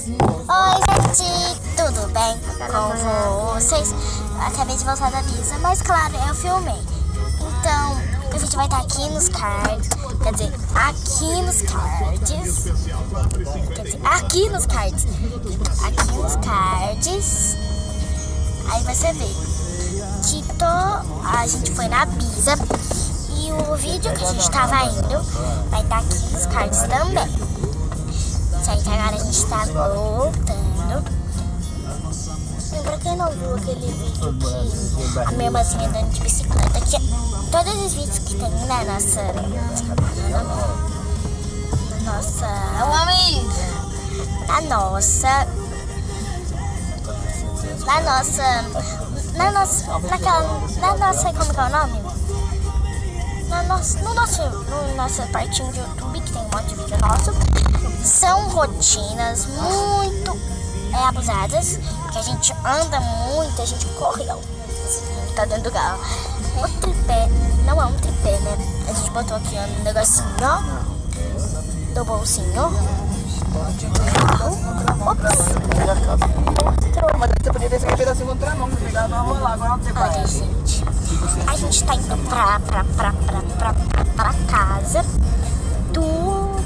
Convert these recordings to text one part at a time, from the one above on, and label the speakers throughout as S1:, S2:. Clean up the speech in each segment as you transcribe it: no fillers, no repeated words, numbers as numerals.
S1: Oi, gente, tudo bem com vocês? Acabei de voltar da Bisa, mas claro, eu filmei. Então, a gente vai estar aqui nos cards. Quer dizer, aqui nos cards. Aqui nos cards. Aí você vê que a gente foi na Bisa. E o vídeo que a gente tava indo vai estar aqui nos cards também. Gente, agora a gente tá voltando. E pra quem não viu aquele vídeo que a minha irmãzinha andando de bicicleta, que todos os vídeos que tem na nossa como que é o nome? No nosso partinho de YouTube, que tem um monte de vídeo nosso, são rotinas muito abusadas, que a gente anda muito, a gente corre, ó, tá dentro do carro. O tripé, não é um tripé, né? A gente botou aqui um negocinho, ó, do bolsinho. Olha, gente, a gente tá indo pra casa do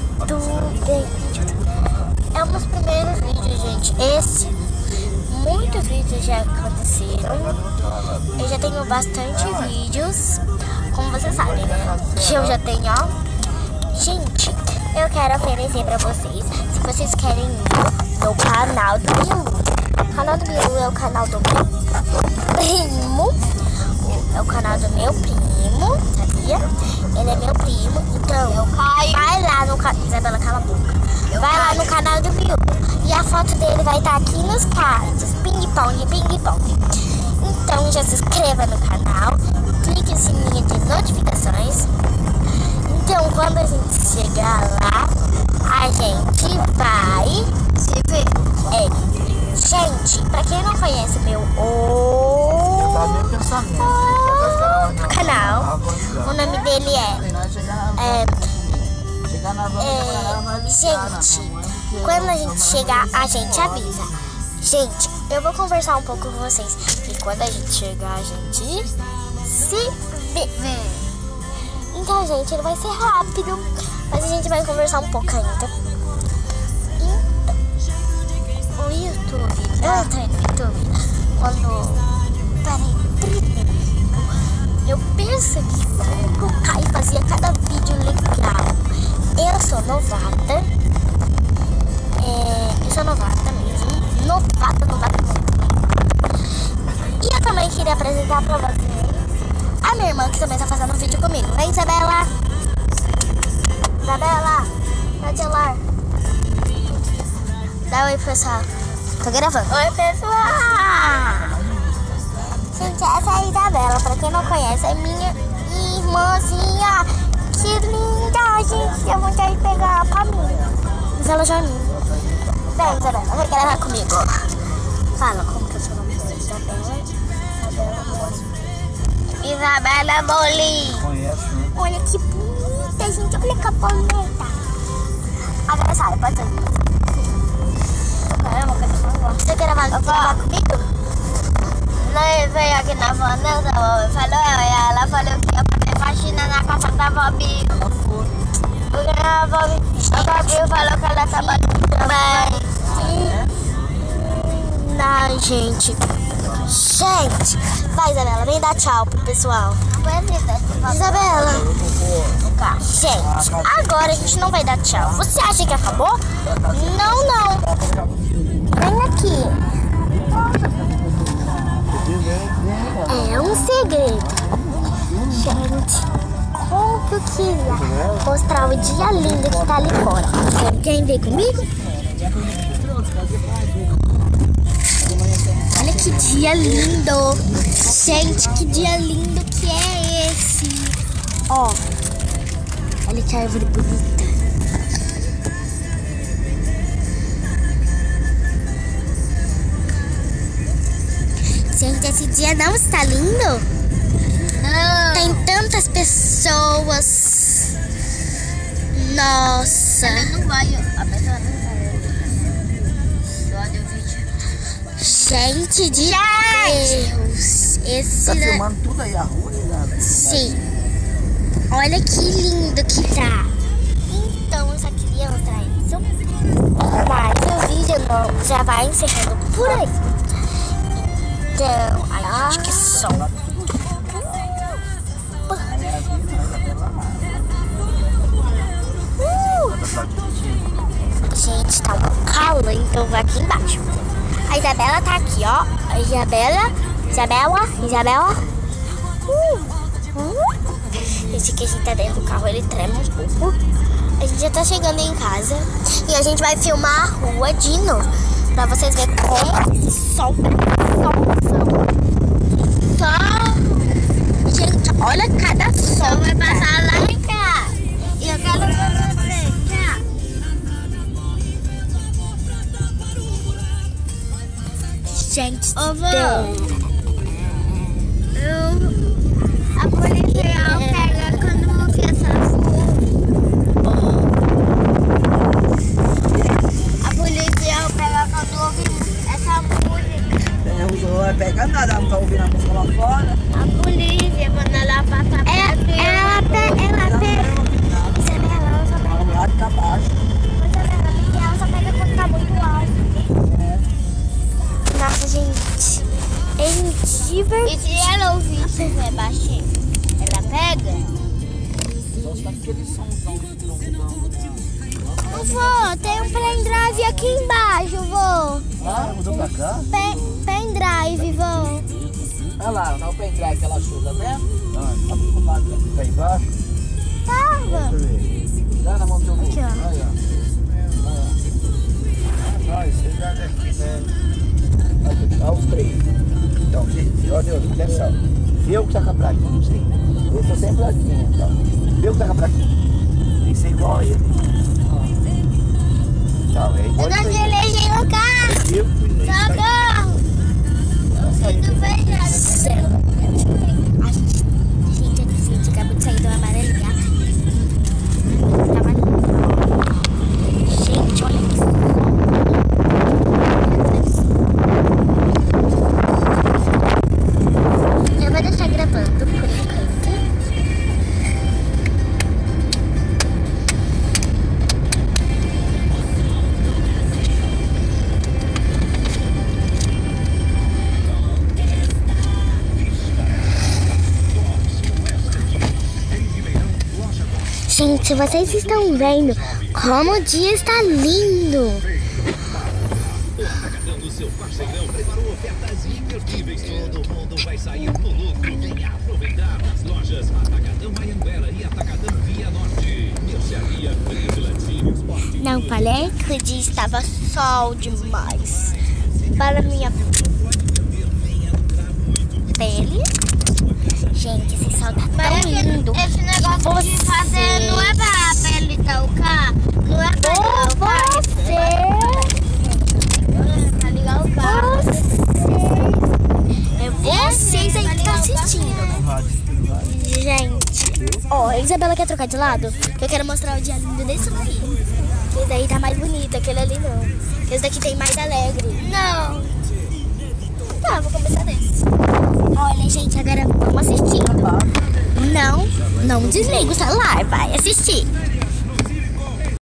S1: é um dos primeiros vídeos, gente. Muitos vídeos já aconteceram. Eu já tenho bastante vídeos, como vocês sabem, né? Que eu já tenho, ó. Gente, eu quero oferecer pra vocês, se vocês querem ir no canal do Bilu. O canal do Bilu é o canal do meu primo. É o canal do meu primo, sabia? Ele é meu primo, então vai lá no canal. Isabela, cala a boca. Vai lá no canal do Bilu. E a foto dele vai estar aqui nos cards. Ping pong, ping pong. Então já se inscreva no canal. Clique no sininho de notificações. Então quando a gente chegar lá, a gente vai se ver. Gente, pra quem não conhece meu canal, o nome dele gente, quando a gente chegar, a gente avisa. Gente, eu vou conversar um pouco com vocês. E quando a gente chegar, a gente se vê. Então, gente, ele vai ser rápido, mas a gente vai conversar um pouco ainda. Então, o YouTube, eu entrei no YouTube primeiro, eu percebi como o Caio fazia cada vídeo legal. Eu sou novata. Mesmo. Novata. E eu também queria apresentar pra vocês a minha irmã, que também tá fazendo um vídeo comigo. Vem, Isabela! Isabela! Dá o celular. Dá oi, pessoal. Tô gravando. Oi, pessoal! Gente, essa é a Isabela. Pra quem não conhece, é minha irmãzinha. Que linda, gente. Eu vou ter que pegar pra mim. Mas ela já me... Vem, Isabela, vai gravar comigo. Fala, como que é o seu nome? Isabela Bolim. Olha que bonita, gente. Olha que bonita. Agora sai, pode ser. Você quer gravar comigo? Nós veio aqui na Vanessa, ela falou que ia fazer faxina na casa da Bobi. Porque a Bobi falou que ela tava também. Não, gente. Gente, vai, Isabela, vem dar tchau pro pessoal. Isabela. Gente, agora a gente não vai dar tchau. Você acha que acabou? Não. Vem aqui. É um segredo. Gente, como que eu queria mostrar o dia lindo que tá ali fora. Quem vem comigo? Olha que dia lindo. Gente, que dia lindo que é esse. Ó, olha que árvore bonita. Gente, esse dia não está lindo? Não. Tem tantas pessoas. Nossa. Ela não vai, a pessoa não vai. Gente de Deus. Esse
S2: Tá filmando tudo aí, a rua, né?
S1: Sim. Olha que lindo que tá. Então, essa criança é isso. Mas o vídeo não, já vai encerrando por aí. Então, ai, gente, que som. Gente, tá um calor, então eu vou aqui embaixo. A Isabela tá aqui, ó. A Isabela. Esse que a gente tá dentro do carro, ele trema um pouco. A gente já tá chegando em casa e a gente vai filmar a rua de novo. Pra vocês verem como esse sol. Gente, olha cada sol. Vai passar lá em cá. E eu quero ver você, cá. Gente, a policial pega quando ouve essa A policial pega quando ouve essa música.
S2: Não vai pegar nada, não tá ouvindo a música lá fora.
S1: A polícia, quando ela passa perto, ela pega. Isabela, ela só pega.
S2: Vamos lá de cá abaixo.
S1: Isabela, ela só pega quando tá muito alto. Nossa, gente. É divertido. E se ela ouvir isso baixinho, ela pega?
S2: Só tá aquele somzão de trombão.
S1: Vô, tem um pendrive aqui embaixo, vô.
S2: Ah, mudou pra cá?
S1: Pendrive, vô.
S2: Olha lá, tá o pendrive que ela achou, tá vendo? Tá pro lado que tá embaixo.
S1: Tava.
S2: Dá na mão do seu vô.
S1: Aqui, ó.
S2: Aí, ó. Ah, você já daqui, né? Olha os três. Então, gente, olha, atenção. Vê o que tá com a plaquinha, não sei. Eu tô sem plaquinha, então. Vê o que tá com a plaquinha. Tem que ser igual a ele. Então, é igual
S1: Eu não dirigi no carro. Socorro. Tu fez nada. A gente acabou de sair do amarelinha. Gente, olha que eu vou deixar gravando por enquanto. Gente, vocês estão vendo como o dia está lindo.
S3: O seu parceirão preparou ofertas imperdíveis. Todo mundo vai sair no lucro. Venha aproveitar nas lojas Atacadão Anhanguera e Atacadão Via Norte. Mercearia Brasilantinho Esporte.
S1: Não falei que o dia estava sol demais. Para minha pele. Gente, esse sol tá tão lindo.
S4: Esse negócio de fazer não é pra pele tocar, não é pra ligar o carro. Pra ligar o carro.
S1: Vocês aí que estão assistindo. Gente, ó, a Isabela quer trocar de lado? Que eu quero mostrar o dia lindo desse aqui. Esse daí tá mais bonito, aquele ali não. Esse daqui tem mais alegre.
S4: Não.
S1: Tá, vou começar desse. Olha, gente, agora vamos assistindo. Não desliga o celular, vai assistir.